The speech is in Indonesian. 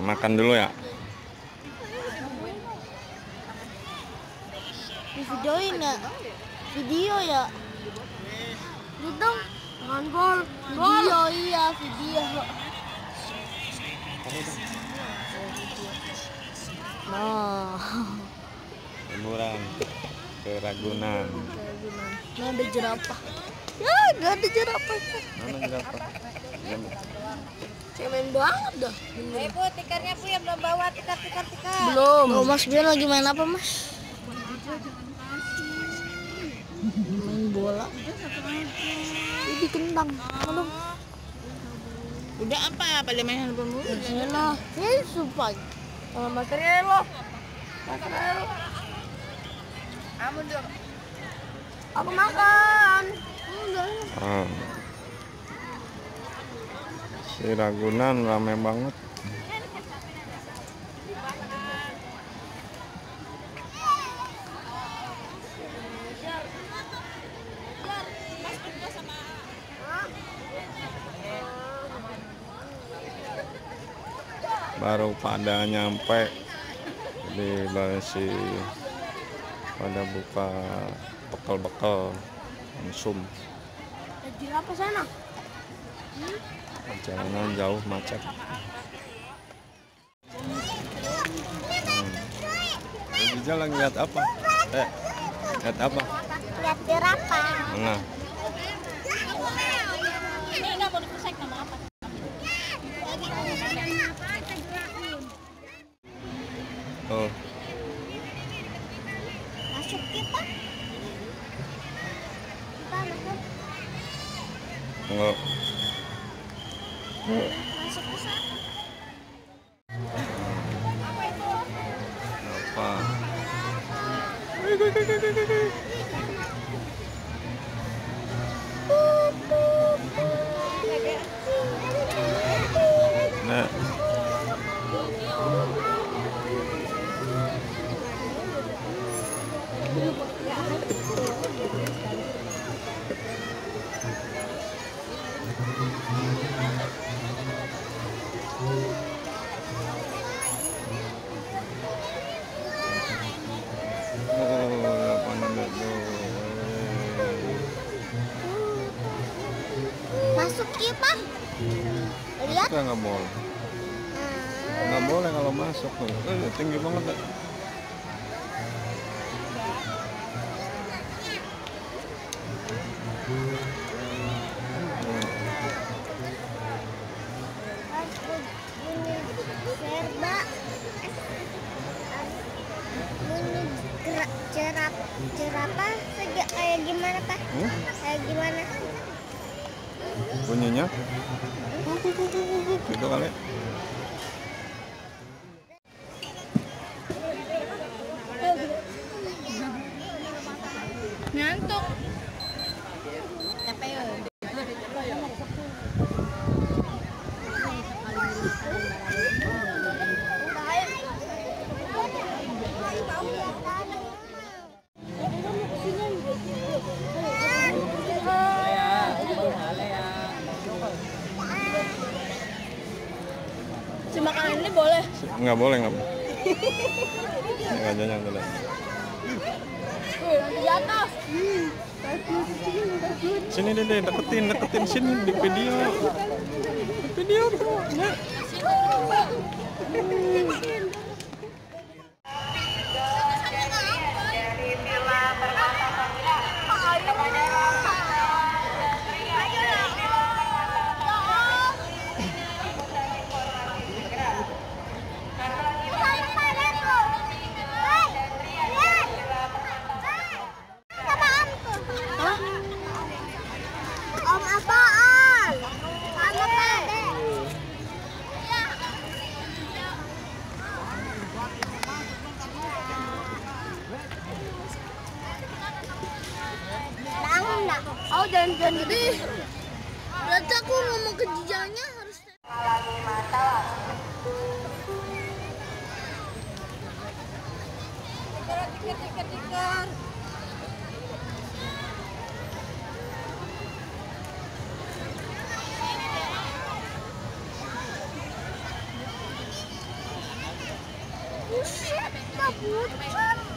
Makan dulu ya. Di videoin ya. Video ya. Dudung. Gol. Video iya video. Nah. Liburan ke Ragunan. Nah ada jerapah. Ya gak ada jerapahnya. Mana jerapah? Cemen banget dah. Bu, tikarnya Bu yang belum bawa tikar. Belum. Oh, Mas Bian lagi main apa, Mas? Main bola. Ini kentang. Belum. Udah apa? Pada main handphone dulu. Nah, ini supaya. Sama material lo. Material. Amun dong. Aku makan. Udah. Si Ragunan rame banget. Baru pada nyampe di Basi, pada buka bekal-bekal konsum. Jerapah sana. Perjalanan jauh macet. Bija lagi lihat apa? Lihat apa? Lihat jerapah. Mana? Ini enggak mau dipusek sama apa? Oh. Masuk kita. Masuk. Enggak. Masuk ke sana. Apa? Nah. Masuk kita. Lihat. Kita nggak boleh. Nggak boleh kalau masuk. Tinggi banget. Serba. Jerapah kayak gimana, Pak? Kayak gimana? Bunyinya gitu kali. Ngantuk. Si makanan ini boleh? Nggak boleh. Nggak jangan dulu. Di atas. Sini deh, deketin sini di video. Di video tuh. Ya. Om apaan? Sama Pade. Enggak. Oh jangan jadi. Berarti aku ngomong ke Jijanya harus. Tikar. Buset, dah pucat.